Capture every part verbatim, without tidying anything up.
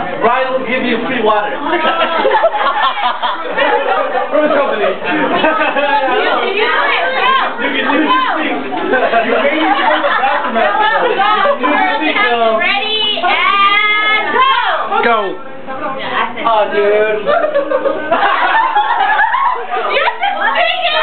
Brian will give you free water. From the company. You can do it. You can use the bathroom after. Ready and go. Go. Oh, dude. You have to sing it.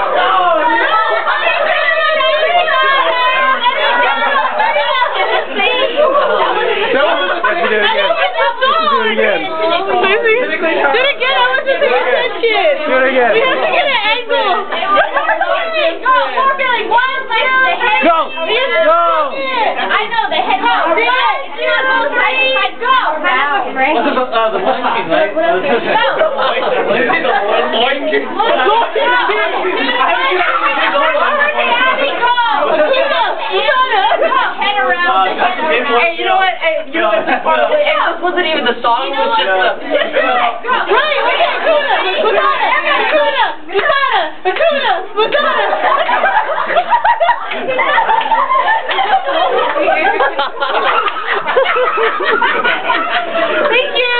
No, let's do it again. Let's do it again. Do it again. I want to see that shit. Do it again. We have to get an angle. Go, more Billy. One, two, three. Go. Go. I know the head. Go. Do it. Do it. Both sides. Go. What's the, uh, the blanking, right? Go. Let me see the blanking. Hey, you know what? Hey, you know what? This part of it, this wasn't even the song. It was just the. Right, we got Hakuna, Hakuna, Hakuna, Hakuna, Thank you.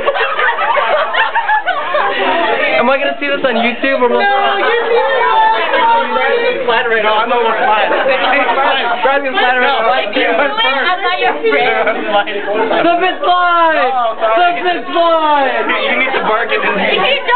Am I gonna see this on YouTube or? No, you're Flat right now. I'm not gonna flat. Brad's gonna flat right now. If you do it, I'm not your friend. Slip and slide! Slip and slide! You need to bargain in If you don't